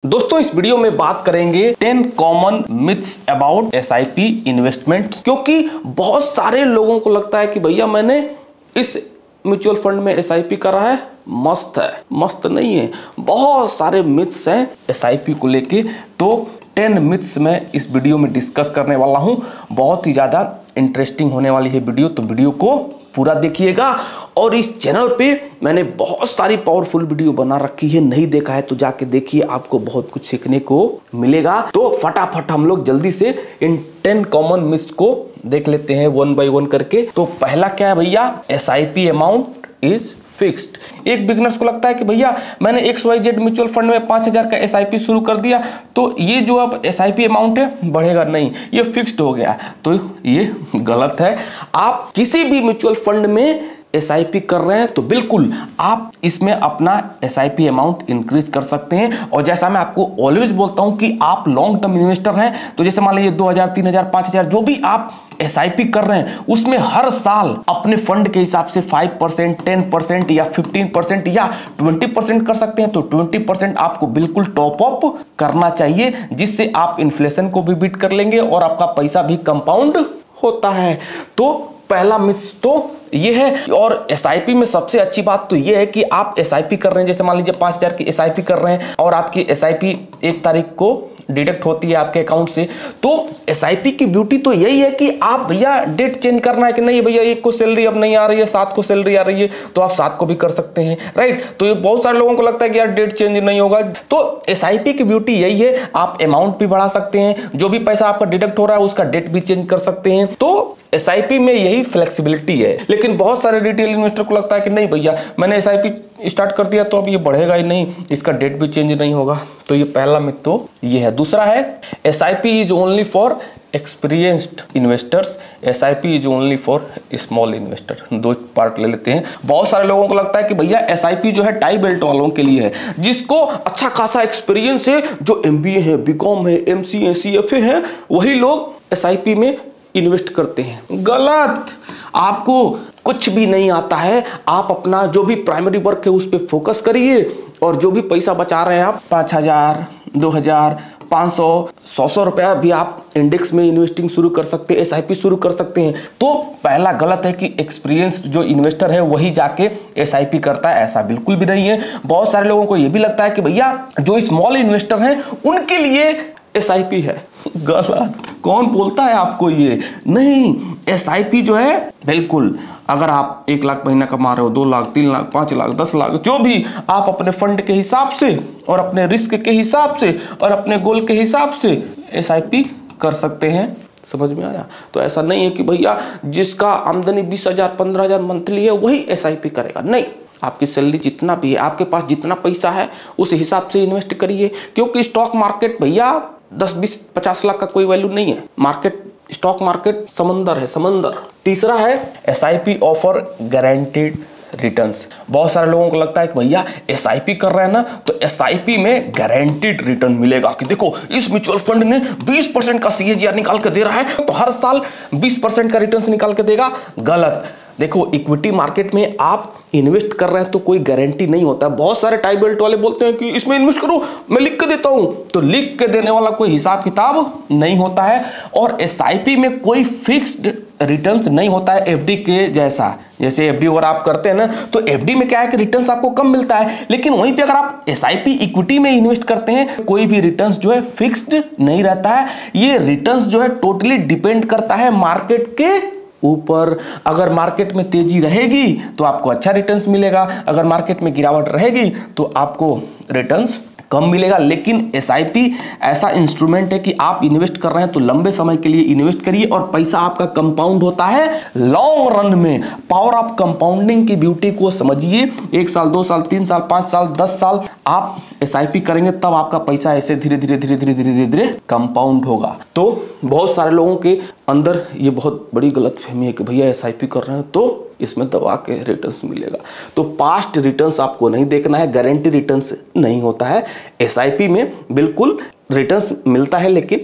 दोस्तों इस वीडियो में बात करेंगे 10 common myths about SIP investments, क्योंकि बहुत सारे लोगों को लगता है कि भैया मैंने इस म्यूचुअल फंड में एसआईपी करा है, मस्त है। मस्त नहीं है, बहुत सारे मिथ्स हैं एसआईपी को लेके। तो 10 मिथ्स मैं इस वीडियो में डिस्कस करने वाला हूं। बहुत ही ज्यादा इंटरेस्टिंग होने वाली है वीडियो, तो वीडियो को पूरा देखिएगा। और इस चैनल पे मैंने बहुत सारी पावरफुल वीडियो बना रखी है, नहीं देखा है तो जाके देखिए, आपको बहुत कुछ सीखने को मिलेगा। तो फटाफट हम लोग जल्दी से इन 10 कॉमन मिथ्स को देख लेते हैं वन बाय वन करके। तो पहला क्या है भैया, एसआईपी अमाउंट इज फिक्स्ड। एक बिगनर्स को लगता है कि भैया मैंने XYZ म्यूचुअल फंड में 5000 का एसआईपी शुरू कर दिया, तो ये जो अब एसआईपी अमाउंट है बढ़ेगा नहीं, ये फिक्स्ड हो गया। तो ये गलत है। आप किसी भी म्यूचुअल फंड में एसआईपी कर रहे हैं तो बिल्कुल आप इसमें अपना एसआईपी अमाउंट इंक्रीज कर सकते हैं। और जैसा मैं आपको ऑलवेज बोलता हूं कि आप लॉन्ग टर्म इन्वेस्टर हैं, तो जैसे मान लीजिए 2000, 3000, 5000 जो भी आप एसआईपी कर रहे हैं, उसमें हर साल अपने फंड के हिसाब से 5%, 10% या 15% या 20% कर सकते हैं। तो 20% आपको बिल्कुल टॉप अप करना चाहिए, जिससे आप इन्फ्लेशन को भी बीट कर लेंगे और आपका पैसा भी कंपाउंड होता है। तो पहला मिथ तो ये है। और एसआईपी में सबसे अच्छी बात तो ये है कि आप एसआईपी कर रहे हैं, जैसे मान लीजिए 5000 की एसआईपी कर रहे हैं और आपकी एसआईपी 1 तारीख को डिडक्ट होती है आपके अकाउंट से। तो एसआईपी की ब्यूटी तो यही है कि आप भैया डेट चेंज करना है कि नहीं भैया 1 को सैलरी अब नहीं आ रही है, 7 को सैलरी आ रही है, तो आप 7 को भी कर सकते हैं, राइट। तो ये बहुत सारे लोगों को लगता है कि यार डेट चेंज नहीं होगा। तो एसआईपी की ब्यूटी यही है, आप अमाउंट भी बढ़ा सकते हैं, जो भी पैसा आपका डिडक्ट हो रहा है उसका डेट भी चेंज कर सकते हैं। तो एसआईपी में यही फ्लेक्सिबिलिटी है। लेकिन बहुत सारे रिटेल इन्वेस्टर को लगता है कि नहीं भैया मैंने एसआईपी स्टार्ट कर दिया तो अब ये बढ़ेगा ही नहीं, इसका डेट भी चेंज नहीं होगा। तो ये पहला मिथ तो ये है। दूसरा है SIP is only for experienced investors, SIP is only for small investor. दो पार्ट ले लेते हैं। बहुत सारे लोगों को लगता है कि भैया एसआईपी जो है टाई बेल्ट वालों के लिए है, जिसको अच्छा खासा एक्सपीरियंस है, जो MBA है, BCom है, MCA, CFA है, वही लोग एसआईपी में इन्वेस्ट करते हैं। गलत। आपको कुछ भी नहीं आता है, आप अपना जो भी प्राइमरी वर्क है उस पर फोकस करिए, और जो भी पैसा बचा रहे हैं आप 5000, 2000, 500, 100 रुपया भी आप इंडेक्स में इन्वेस्टिंग शुरू कर सकते हैं, एसआईपी शुरू कर सकते हैं। तो पहला गलत है कि एक्सपीरियंस्ड जो इन्वेस्टर है वही जाके एसआईपी करता है, ऐसा बिल्कुल भी नहीं है। बहुत सारे लोगों को यह भी लगता है कि भैया जो स्मॉल इन्वेस्टर हैं उनके लिए एसआईपी है। गलत। कौन बोलता है आपको ये? नहीं, एसआईपी जो है बिल्कुल, अगर आप 1 लाख महीना कमा रहे हो, 2 लाख, 3 लाख, 5 लाख, 10 लाख, जो भी आप अपने फंड के हिसाब से और अपने रिस्क के हिसाब से और अपने गोल के हिसाब से एसआईपी कर सकते हैं। समझ में आया? तो ऐसा नहीं है कि भैया जिसका आमदनी 20,000, 15,000 मंथली है वही एसआईपी करेगा। नहीं, आपकी सैलरी जितना भी है, आपके पास जितना पैसा है उस हिसाब से इन्वेस्ट करिए, क्योंकि स्टॉक मार्केट भैया 10, 20, 50 लाख का कोई वैल्यू नहीं है। मार्केट, स्टॉक मार्केट समंदर है, समंदर। तीसरा है एसआईपी ऑफर गारंटीड रिटर्न्स। बहुत सारे लोगों को लगता है कि भैया एसआईपी कर रहे हैं ना, तो एसआईपी में गारंटीड रिटर्न मिलेगा, कि देखो इस म्यूचुअल फंड ने 20% का CAGR निकाल के दे रहा है, तो हर साल 20% का रिटर्न निकाल के देगा। गलत। देखो इक्विटी मार्केट में आप इन्वेस्ट कर रहे हैं तो कोई गारंटी नहीं होता। बहुत सारे टाई बेल्ट वाले बोलते हैं कि इसमें इन्वेस्ट करो, मैं लिख के देता हूं, तो लिख के देने वाला कोई हिसाब किताब नहीं होता है। और एसआईपी में कोई फिक्स्ड रिटर्न्स नहीं होता है एफडी के जैसा। जैसे एफडी अगर आप करते हैं ना, तो एफडी में क्या है कि रिटर्न्स आपको कम मिलता है, लेकिन वहीं पे अगर आप एसआईपी इक्विटी में इन्वेस्ट करते हैं, कोई भी रिटर्न्स जो है फिक्स्ड नहीं रहता है। ये रिटर्न्स जो है टोटली डिपेंड करता है मार्केट के ऊपर। अगर मार्केट में तेजी रहेगी तो आपको अच्छा रिटर्न्स मिलेगा, अगर मार्केट में गिरावट रहेगी तो आपको रिटर्न्स कम मिलेगा। लेकिन एसआईपी ऐसा इंस्ट्रूमेंट है कि आप इन्वेस्ट कर रहे हैं तो लंबे समय के लिए इन्वेस्ट करिए, और पैसा आपका कंपाउंड होता है लॉन्ग रन में। पावर ऑफ कंपाउंडिंग की ब्यूटी को समझिए। 1 साल, 2 साल, 3 साल, 5 साल, 10 साल आप एसआईपी करेंगे, तब आपका पैसा ऐसे धीरे धीरे धीरे धीरे धीरे धीरे धीरे कंपाउंड होगा। तो बहुत सारे लोगों के अंदर ये बहुत बड़ी गलतफहमी है कि भैया एसआईपी कर रहे हैं तो इसमें दबा के रिटर्न्स मिलेगा। तो पास्ट रिटर्न्स आपको नहीं देखना है, गारंटी रिटर्न्स नहीं होता है। एसआईपी में बिल्कुल रिटर्न्स मिलता है, लेकिन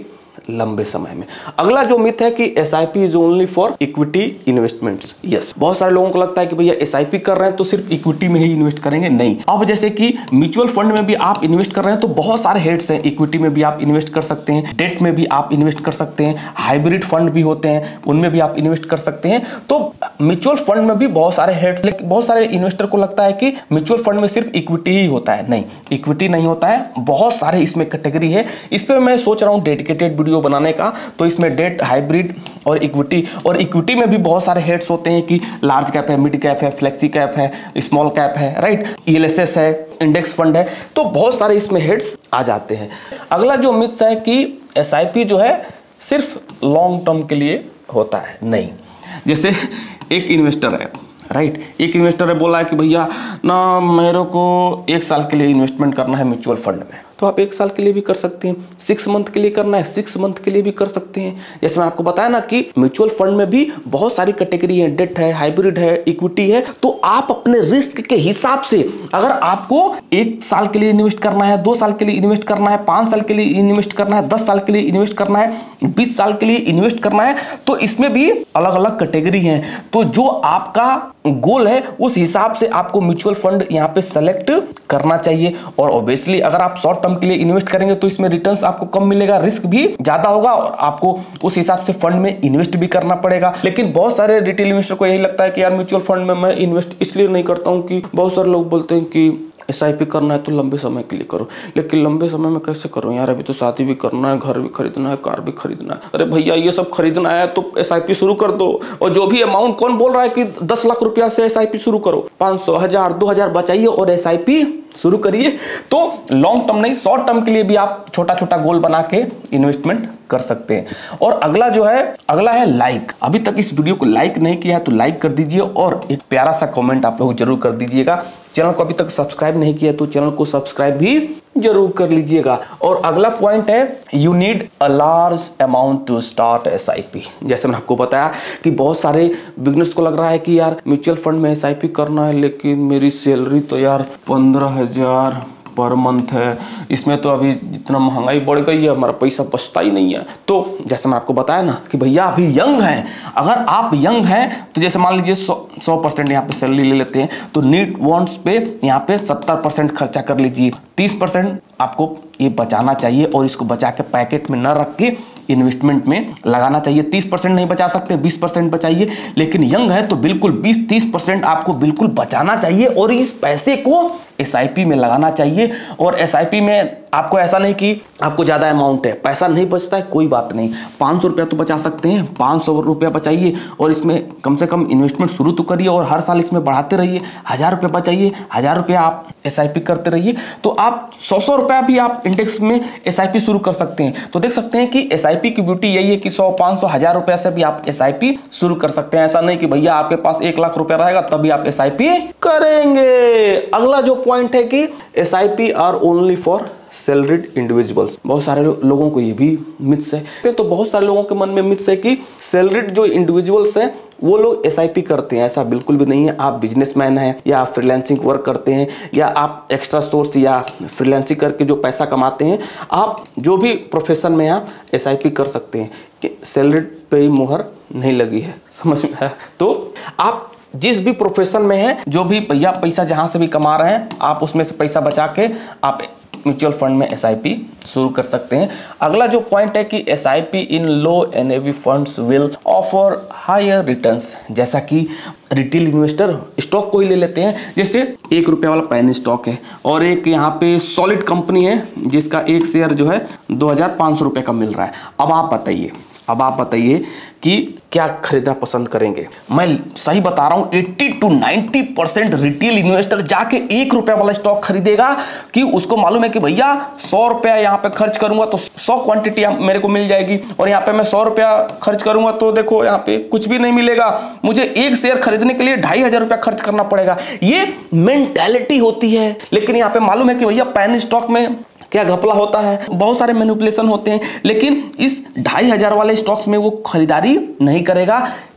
लंबे समय में। अगला जो मिथ है कि SIP is only for equity investments. Yes, बहुत सारे लोगों को लगता है कि भैया एसआईपी कर रहे हैं तो सिर्फ इक्विटी में ही इन्वेस्ट करेंगे। नहीं, अब जैसे कि म्यूचुअल फंड में भी आप इन्वेस्ट कर रहे हैं तो बहुत सारे हेड्स हैं। इक्विटी में भी आप इन्वेस्ट कर सकते हैं, डेट में भी आप इन्वेस्ट कर सकते हैं, हाइब्रिड फंड भी होते हैं उनमें भी आप इन्वेस्ट कर सकते हैं। तो म्यूचुअल फंड में भी बहुत सारे हेड्स, लेकिन बहुत सारे इन्वेस्टर को लगता है कि म्यूचुअल फंड में सिर्फ इक्विटी ही होता है। नहीं, इक्विटी नहीं होता है, बहुत सारे इसमें कैटेगरी है। इस पर मैं सोच रहा हूं डेडिकेटेड वीडियो बनाने का। तो इसमें डेट, हाइब्रिड और इक्विटी में भी बहुत सारे हेड्स होते हैं कि लार्ज कैप है, मिड कैप है, फ्लेक्सी कैप है, स्मॉल कैप है, राइट, ईएलएसएस है, इंडेक्स फंड है, तो बहुत सारे इसमें हेड्स आ जाते हैं। अगला जो मिथ है कि एसआईपी जो है सिर्फ लॉन्ग टर्म के लिए होता है। नहीं, जैसे एक इन्वेस्टर है, राइट, एक इन्वेस्टर है, बोला है कि भैया ना मेरे को 1 साल के लिए इन्वेस्टमेंट करना है म्यूचुअल फंड में। तो आप 1 साल के लिए भी कर सकते हैं, 6 मंथ के लिए करना है 6 मंथ के लिए भी कर सकते हैं। जैसे मैं आपको बताया ना कि म्यूचुअल फंड में भी बहुत सारी कैटेगरी है, डेट है, हाइब्रिड है, इक्विटी है। तो आप अपने रिस्क के हिसाब से, अगर आपको 1 साल के लिए इन्वेस्ट करना है, 2 साल के लिए इन्वेस्ट करना है, 5 साल के लिए इन्वेस्ट करना है, 10 साल के लिए इन्वेस्ट करना है, 20 साल के लिए इन्वेस्ट करना है, तो इसमें भी अलग अलग कैटेगरी है। तो जो आपका गोल है उस हिसाब से आपको म्यूचुअल फंड यहाँ पे सेलेक्ट करना चाहिए। और ऑब्वियसली अगर आप शॉर्ट टर्म के लिए इन्वेस्ट करेंगे तो इसमें रिटर्न्स आपको कम मिलेगा, रिस्क भी ज्यादा होगा और आपको उस हिसाब से फंड में इन्वेस्ट भी करना पड़ेगा। लेकिन बहुत सारे रिटेल इन्वेस्टर को यही लगता है कि यार म्यूचुअल फंड में मैं इन्वेस्ट इसलिए नहीं करता हूं कि बहुत सारे लोग बोलते हैं कि एसआईपी करना है तो लंबे समय के लिए करो। लेकिन लंबे समय में कैसे करो यार, अभी तो शादी भी करना है, घर भी खरीदना है, कार भी खरीदना है। अरे भैया ये सब खरीदना है तो एसआईपी शुरू कर दो। और जो भी अमाउंट, कौन बोल रहा है कि 10 लाख रुपया से एसआईपी शुरू करो, 500, 1000, 2000 बचाइए और एसआईपी शुरू करिए। तो लॉन्ग टर्म नहीं, शॉर्ट टर्म के लिए भी आप छोटा छोटा गोल बना के इन्वेस्टमेंट कर सकते हैं। और अगला है लाइक। अभी तक इस वीडियो को लाइक नहीं किया है तो लाइक कर दीजिए और एक प्यारा सा कमेंट आप लोग जरूर कर दीजिएगा। चैनल को अभी तक सब्सक्राइब नहीं किया तो चैनल को सब्सक्राइब भी जरूर कर लीजिएगा। और अगला पॉइंट है, you need a large amount to start SIP. जैसे मैंने आपको बताया कि बहुत सारे बिजनेस को लग रहा है कि यार म्यूचुअल फंड में एसआईपी करना है, लेकिन मेरी सैलरी तो यार 15,000 पर मंथ है, इसमें तो अभी जितना महंगाई बढ़ गई है हमारा पैसा बचता ही नहीं है। तो जैसे मैं आपको बताया ना कि भैया अभी यंग हैं, अगर आप यंग हैं तो जैसे मान लीजिए 100% यहाँ पे सैलरी ले लेते हैं तो नीड वांट्स पे यहाँ पे 70% खर्चा कर लीजिए, 30% आपको ये बचाना चाहिए और इसको बचा के पैकेट में न रख के इन्वेस्टमेंट में लगाना चाहिए। 30% नहीं बचा सकते, 20% बचाइए। लेकिन यंग है तो बिल्कुल 20-30% आपको बिल्कुल बचाना चाहिए और इस पैसे को एसआईपी में लगाना चाहिए। और एसआईपी में आपको ऐसा नहीं कि आपको ज्यादा अमाउंट है, पैसा नहीं बचता है, कोई बात नहीं, 500 रुपया तो बचा सकते हैं, 500 रुपया बचाइए और इसमें कम से कम इन्वेस्टमेंट शुरू तो करिए और हर साल इसमें बढ़ाते रहिए। 1000 रुपया बचाइए, 1000 रुपया आप एसआईपी करते रहिए, तो आप 100 रुपया भी आप इंडेक्स में एसआईपी शुरू कर सकते हैं। तो देख सकते हैं कि एसआईपी की ब्यूटी यही है कि 100, 500, 1000 रुपया से भी आप एसआईपी शुरू कर सकते हैं। ऐसा नहीं कि भैया आपके पास 1 लाख रुपया रहेगा तभी आप एसआईपी करेंगे। अगला जो पॉइंट है कि SIP are only for salaried individuals. बहुत सारे लोगों को ये भी मिथ्स है। तो बहुत सारे लोगों के मन में मिथ्स है कि सैलरीड जो इंडिविजुअल्स हैं वो लोग एसआईपी करते हैं। ऐसा बिल्कुल भी नहीं है। आप बिजनेसमैन हैं या फ्रीलांसिंग वर्क करते हैं या आप एक्स्ट्रा सोर्स या फ्रीलांसिंग करके जो पैसा कमाते हैं, आप जो भी प्रोफेशन में आप एसआईपी कर सकते हैं। कि सैलरीड पे ही मुहर नहीं लगी है, समझ में आया? तो आप जिस भी प्रोफेशन में है, जो भी भैया पैसा जहां से भी कमा रहे हैं, आप उसमें से पैसा बचा के आप म्यूचुअल फंड में एसआईपी शुरू कर सकते हैं। अगला जो पॉइंट है कि SIP in low NAV funds will offer higher returns. जैसा कि रिटेल इन्वेस्टर स्टॉक को ही ले लेते हैं, जैसे 1 रुपया वाला पेनी स्टॉक है और एक यहाँ पे सॉलिड कंपनी है जिसका एक शेयर जो है 2500 रुपये का मिल रहा है। अब आप बताइए कि क्या खरीदना पसंद करेंगे। मैं सही बता रहा हूं, 80 to 90% रिटेल इन्वेस्टर जाके 1 रुपया वाला स्टॉक खरीदेगा कि उसको मालूम है कि भैया 100 रुपया यहाँ पे खर्च करूंगा तो 100 क्वांटिटी मेरे को मिल जाएगी और यहाँ पे मैं 100 रुपया खर्च करूंगा तो देखो यहाँ पे कुछ भी नहीं मिलेगा, मुझे एक शेयर खरीदने के लिए 2500 रुपया खर्च करना पड़ेगा। ये मेंटालिटी होती है। लेकिन यहाँ पे मालूम है कि भैया पेनी स्टॉक में क्या घपला होता है, बहुत सारे मैनिपुलेशन होते हैं। लेकिन इस 2500 वाले स्टॉक्स में वो खरीदारी नहीं करेगा,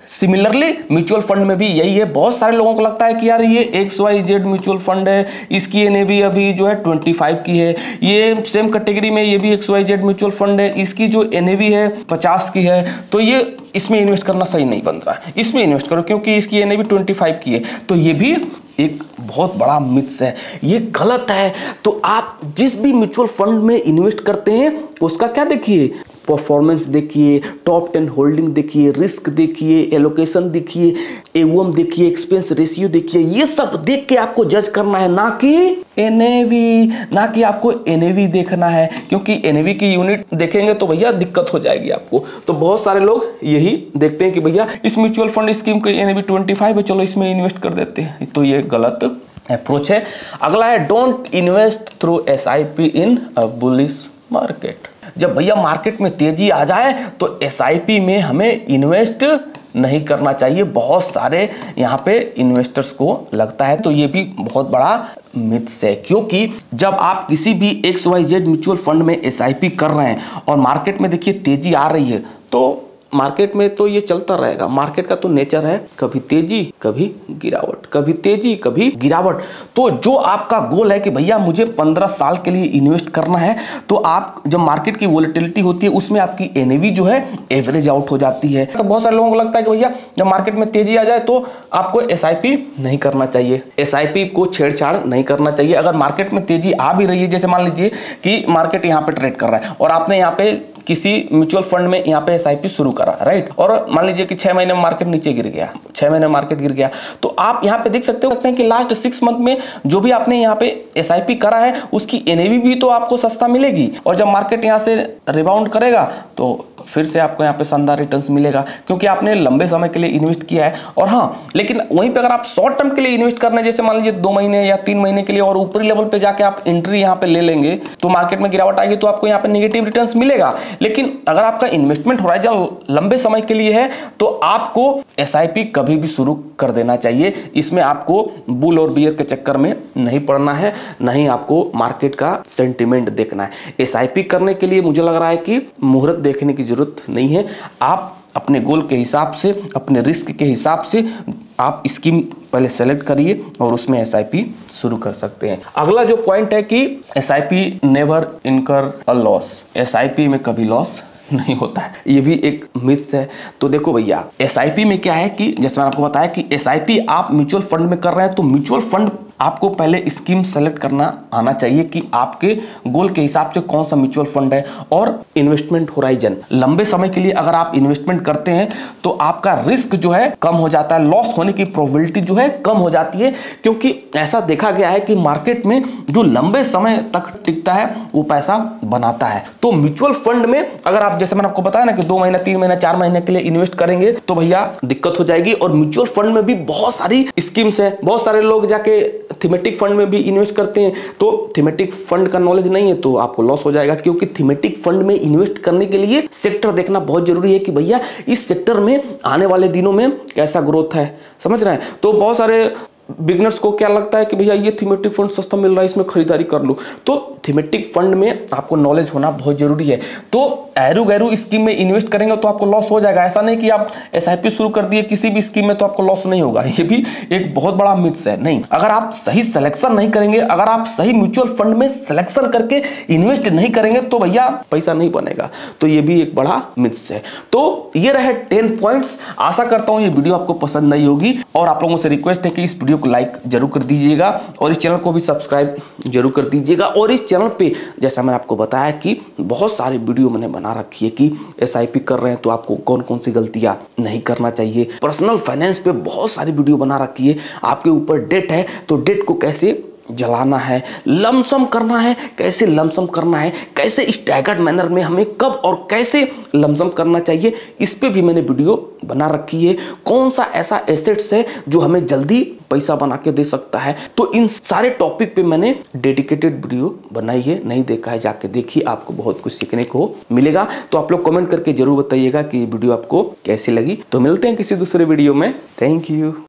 सिमिलरली म्यूचुअल फंड में भी यही है। बहुत सारे लोगों को लगता है कि यार ये XYZ म्यूचुअल फंड है, इसकी एनएवी अभी जो है 25 की है, ये सेम कैटेगरी में ये भी XYZ म्यूचुअल फंड है, इसकी जो एनएवी है 50 की है, तो ये इसमें इन्वेस्ट करना सही नहीं बन रहा है, इसमें इन्वेस्ट करो क्योंकि इसकी एनएवी 25 की है। तो ये भी एक बहुत बड़ा मिथ्स है, ये गलत है। तो आप जिस भी म्यूचुअल फंड में इन्वेस्ट करते हैं उसका क्या देखिए, परफॉर्मेंस देखिए, टॉप 10 होल्डिंग देखिए, रिस्क देखिए, एलोकेशन देखिए, एवं देखिए, एक्सपेंस रेशियो देखिए, ये सब देख के आपको जज करना है, ना कि एनएवी, ना कि आपको एनएवी देखना है, क्योंकि एनएवी की यूनिट देखेंगे तो भैया दिक्कत हो जाएगी आपको। तो बहुत सारे लोग यही देखते हैं कि भैया इस म्यूचुअल फंड स्कीम की एनएवी 25 है, चलो इसमें इन्वेस्ट कर देते हैं, तो ये गलत अप्रोच है। अगला है don't invest through SIP in bullish market. जब भैया मार्केट में तेजी आ जाए तो SIP में हमें इन्वेस्ट नहीं करना चाहिए, बहुत सारे यहाँ पे इन्वेस्टर्स को लगता है। तो ये भी बहुत बड़ा मिथ्स है, क्योंकि जब आप किसी भी XYZ म्यूचुअल फंड में SIP कर रहे हैं और मार्केट में देखिए तेजी आ रही है, तो मार्केट में तो ये चलता रहेगा, मार्केट का तो नेचर है, कभी तेजी कभी गिरावट, कभी तेजी कभी गिरावट। तो जो आपका गोल है कि भैया मुझे 15 साल के लिए इन्वेस्ट करना है, तो आप जब मार्केट की वोलेटिलिटी होती है उसमें आपकी एनएवी जो है एवरेज आउट हो जाती है। तो बहुत सारे लोगों को लगता है कि भैया जब मार्केट में तेजी आ जाए तो आपको SIP नहीं करना चाहिए, SIP को छेड़छाड़ नहीं करना चाहिए। अगर मार्केट में तेजी आ भी रही है, जैसे मान लीजिए कि मार्केट यहाँ पे ट्रेड कर रहा है और आपने यहाँ पे किसी म्यूचुअल फंड में यहाँ पे SIP शुरू करा, राइट, और मान लीजिए कि 6 महीने में मार्केट नीचे गिर गया, 6 महीने में मार्केट गिर गया, तो आप यहाँ पे देख सकते हैं कि लास्ट 6 मंथ में जो भी आपने यहाँ पे SIP करा है उसकी एनएवी भी तो आपको सस्ता मिलेगी, और जब मार्केट यहाँ से रिबाउंड करेगा तो फिर से आपको यहाँ पे शानदार रिटर्न्स मिलेगा, क्योंकि आपने लंबे समय के लिए इन्वेस्ट किया है। और हाँ, लेकिन वहीं पे अगर आप शॉर्ट टर्म के लिए इन्वेस्ट करना है, जैसे मान लीजिए 2 महीने या 3 महीने के लिए, और ऊपरी लेवल पे जाके आप एंट्री यहाँ पे ले लेंगे, तो मार्केट में गिरावट आएगी तो आपको यहाँ पे नेगेटिव रिटर्न्स मिलेगा। लेकिन अगर आपका इन्वेस्टमेंट हो रहा है जब लंबे समय के लिए है, तो आपको SIP कभी भी शुरू कर देना चाहिए। इसमें आपको बुल और बियर के चक्कर में नहीं पड़ना है, नहीं आपको मार्केट का सेंटिमेंट देखना है। SIP करने के लिए मुझे लग रहा है कि मुहूर्त देखने की जरूरत नहीं है। आप अपने गोल के हिसाब से, अपने रिस्क के हिसाब से आप स्कीम पहले सेलेक्ट करिए और उसमें SIP शुरू कर सकते हैं। अगला जो पॉइंट है कि SIP नेवर इनकर अ लॉस, SIP में कभी लॉस नहीं होता है, ये भी एक मिथ्स है। तो देखो भैया SIP में क्या है कि जैसे मैंने आपको बताया कि SIP आप म्यूचुअल फंड में कर रहे हैं, तो म्यूचुअल फंड आपको पहले स्कीम सेलेक्ट करना आना चाहिए कि आपके गोल के हिसाब से कौन सा म्यूचुअल फंड है, और इन्वेस्टमेंट होराइजन लंबे समय के लिए अगर आप इन्वेस्टमेंट करते हैं तो आपका रिस्क जो है कम हो जाता है, लॉस होने की प्रोबेबिलिटी जो है कम हो जाती है, क्योंकि ऐसा देखा गया है कि मार्केट में जो लंबे समय तक टिकता है वो पैसा बनाता है। तो म्यूचुअल फंड में अगर आप, जैसे मैंने आपको बताया ना कि 2 महीने 3 महीने 4 महीने के लिए इन्वेस्ट करेंगे तो भैया दिक्कत हो जाएगी। और म्यूचुअल फंड में भी बहुत सारी स्कीम्स है, बहुत सारे लोग जाके थीमेटिक फंड में भी इन्वेस्ट करते हैं, तो थीमेटिक फंड का नॉलेज नहीं है तो आपको लॉस हो जाएगा, क्योंकि थीमेटिक फंड में इन्वेस्ट करने के लिए सेक्टर देखना बहुत जरूरी है कि भैया इस सेक्टर में आने वाले दिनों में कैसा ग्रोथ है, समझ रहे हैं। तो बहुत सारे बिगनर्स को क्या लगता है कि भैया ये थीमेटिक फंड सस्ता मिल रहा है, इसमें खरीदारी कर लो, तो थीमेटिक फंड में आपको नॉलेज होना बहुत जरूरी है। तो एरू गैरू स्कीम में इन्वेस्ट करेंगे तो आपको लॉस हो जाएगा, ऐसा नहीं कि आप SIP शुरू कर दिए किसी भी स्कीम में तो आपको लॉस नहीं होगा, ये भी एक बहुत बड़ा मिथ्स है। नहीं, अगर आप सही सिलेक्शन नहीं करेंगे, अगर आप सही म्यूचुअल फंड में सिलेक्शन करके इन्वेस्ट नहीं करेंगे तो भैया पैसा नहीं बनेगा, तो ये भी एक बड़ा मिथ्स है। तो ये रहे 10 पॉइंट्स। आशा करता हूं ये वीडियो आपको पसंद नहीं होगी, और आप लोगों से रिक्वेस्ट है कि इस वीडियो को लाइक जरूर कर दीजिएगा और इस चैनल को भी सब्सक्राइब जरूर कर दीजिएगा। और इस चैनल पे जैसा मैंने आपको बताया कि बहुत सारी वीडियो मैंने बना रखी है कि SIP कर रहे हैं तो आपको कौन कौन सी गलतियां नहीं करना चाहिए, पर्सनल फाइनेंस पे बहुत सारी वीडियो बना रखी है, आपके ऊपर डेट है तो डेट को कैसे जलाना है, लमसम करना है कैसे लमसम करना है, कैसे स्टैगर्ड मैनर में हमें कब और कैसे लमसम करना चाहिए, इस पे भी मैंने वीडियो बना रखी है। कौन सा ऐसा एसेट्स है जो हमें जल्दी पैसा बना के दे सकता है, तो इन सारे टॉपिक पे मैंने डेडिकेटेड वीडियो बनाई है, नहीं देखा है जाके देखिए, आपको बहुत कुछ सीखने को मिलेगा। तो आप लोग कमेंट करके जरूर बताइएगा कि वीडियो आपको कैसी लगी। तो मिलते हैं किसी दूसरे वीडियो में, थैंक यू।